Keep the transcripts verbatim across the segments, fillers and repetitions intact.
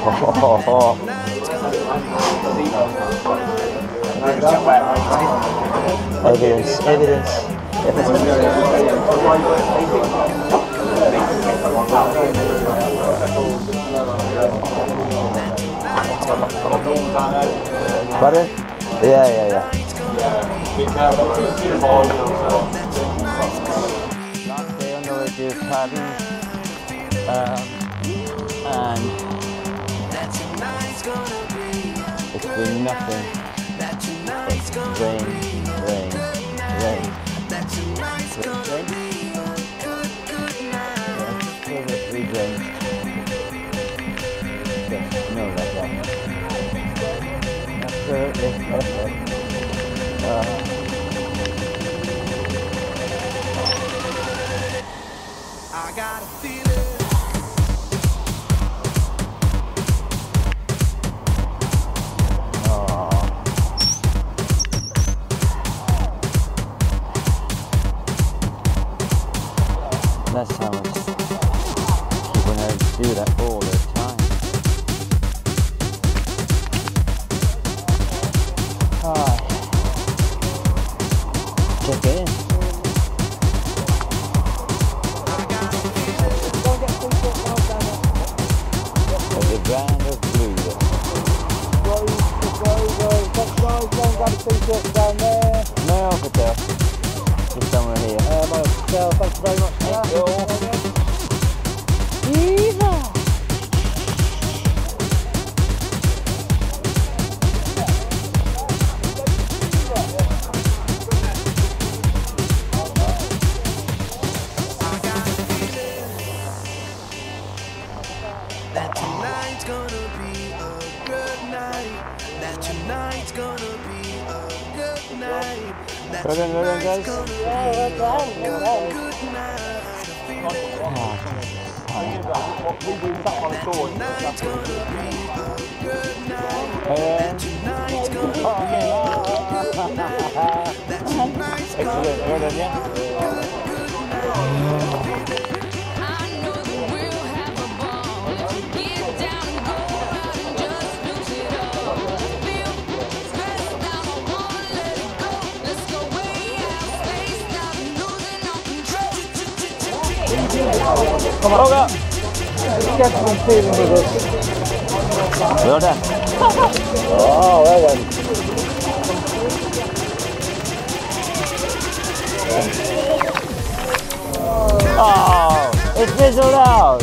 Evidence, evidence. Pardon? Yeah, yeah, yeah. Last day on the way to Paris, um, and it's been nothing but rain, rain, rain. Three rain. No, like that. Absolutely perfect. Uh, I got a feeling. That's how much people know to do that all the time. Ah, check it in. There's a brand of blue there. No, I could tell. Just somewhere here. Uh, myself, thank you very much for that. Yeehaw! That tonight's gonna be a good night. That tonight's gonna be a good night. That Well done, well done, guys. tonight's gonna Yeah, well done, well done. be a good night. That Tonight's gonna be a good night. Hey, Tonight's gonna be a good night. That tonight's gonna excellent, well done, yeah? Come on, Over. get some feeling with this. Well done. Oh, well done. Oh, it's fizzled out.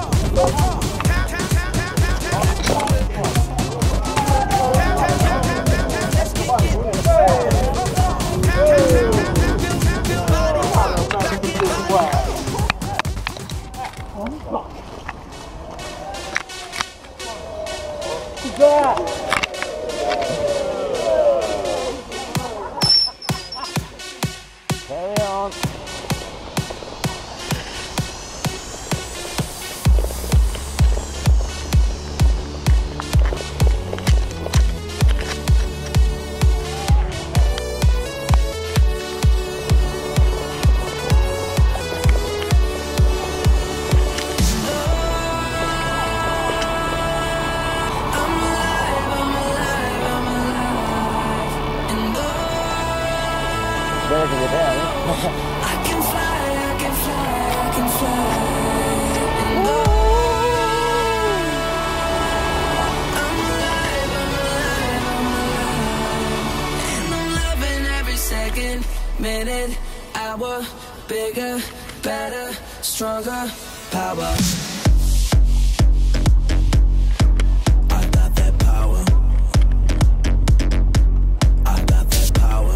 Carry on. Better to get down, I can fly, I can fly, I can fly. And oh, I'm alive, I'm alive, I'm alive. And I'm loving every second, minute, hour. Bigger, better, stronger, power. I got that power. I got that power.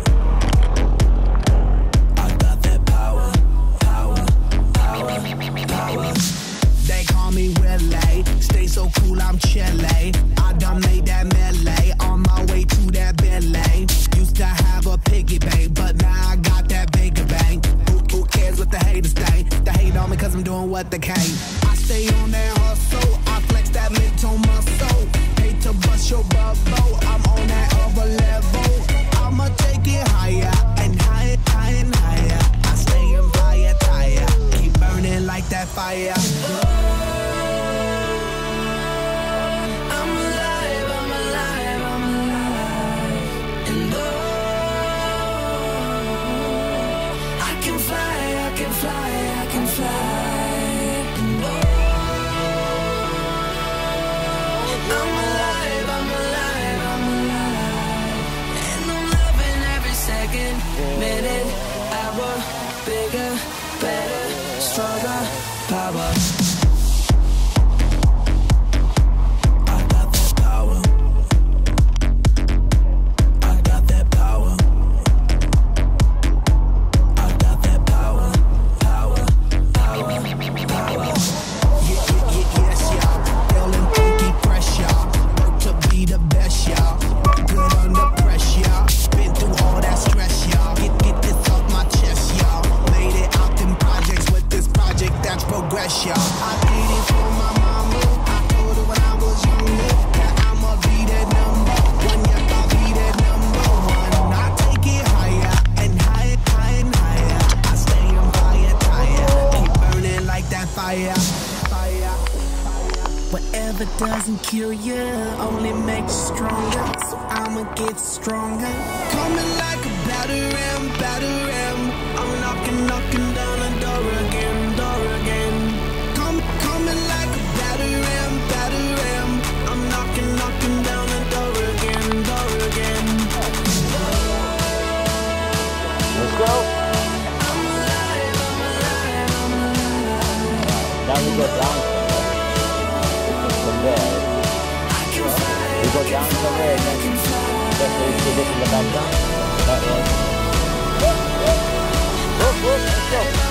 Stay so cool, I'm chilly. I done made that melee on my way to that Bentley. Used to have a piggy bank, but now I got that bigger bank. Who, who cares what the haters think? They hate on me cause I'm doing what they can. I stay on that hustle, I flex that mental muscle. Hate to bust your bubble, I'm on that other level. I'ma take it higher and higher, higher and higher. I stay in fire, tire, keep burning like that fire. Whatever doesn't kill you only makes you stronger. So I'ma get stronger. Coming like a batter ram, batter ram. I'm knocking, knocking down the door again, door again. Come, coming like a batter ram, batter ram. I'm knocking, knocking down the door again, door again. Let's go. Now we go down from there. We go down somewhere and then just so you see this in the background. That way. Whoop, whoop, let's go.